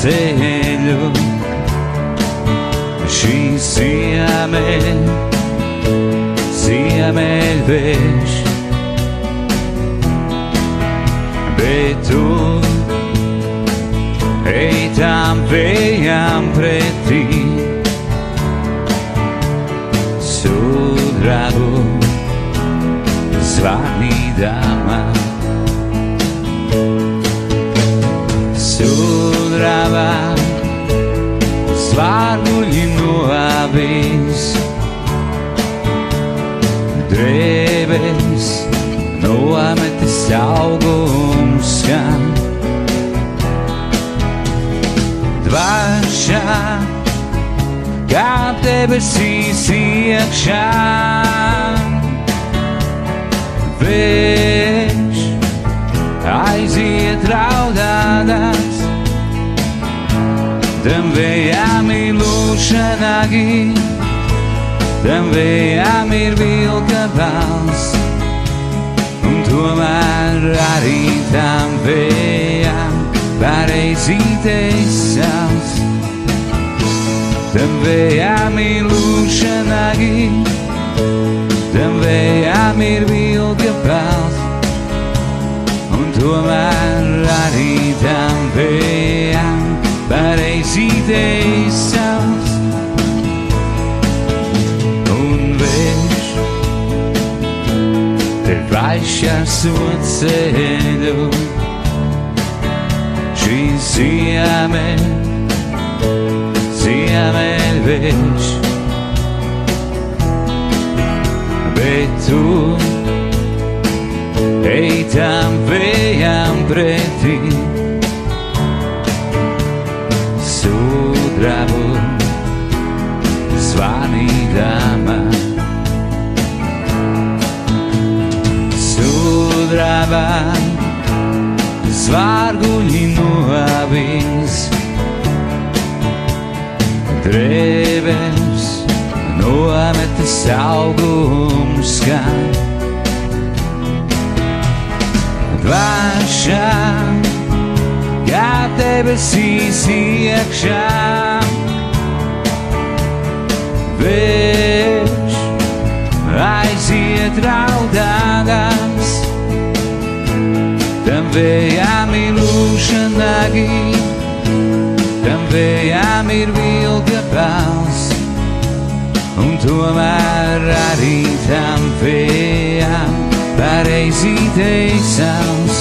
ceļu. Šī ziemeļvējš, bet tu ej tām vējām pretī, sudrabu zvanīdama. Sudraba svārguļi no avīs, drēbes nometis augums skan. Dvaša kā debesīs iekšā, vējš aiziet raudādās, tam vējām ir lūšanagi, tam vējām ir vilka balss, un tomēr arī tam vējām pareizītais savs. Tam vējām ir lūšanagi, tam vējām ir vilka balss, un tomēr arī tam vējām pareizītais savs. Un vējš te šķērso ceļu, šī ziemeļvējš, bet tu ej tām vējām pretī, sudrabu zvanīdama. Sudraba svārguļi no avīs, drēbes nometis augums skan. Dvaša kā debesīs iekšā, vējš aiziet raudādams, tam vējām ir lūšanagi, tam vējām ir vilka balss, un tomēr arī tam vējām pareizītais savs.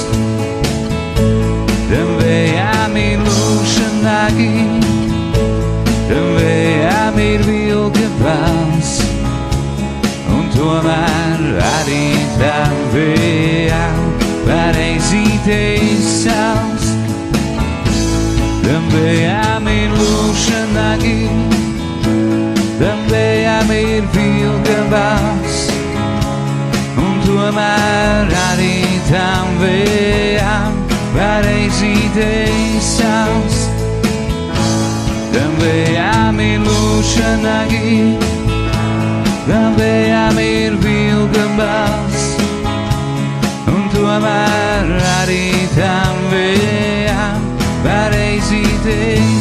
Tam vējām ir lūšanagi, tam vējām ir vilka balss, un tomēr arī tam vējām pareizītais savs. Tam vējām ir lūšanagi, tam vējām ir vilka balss, un tomēr arī tam vējām pareizītais savs. Tam vējām ir lūšanagi, tam vējām ir vilka balss, un tomēr arī tam vējām pareizītais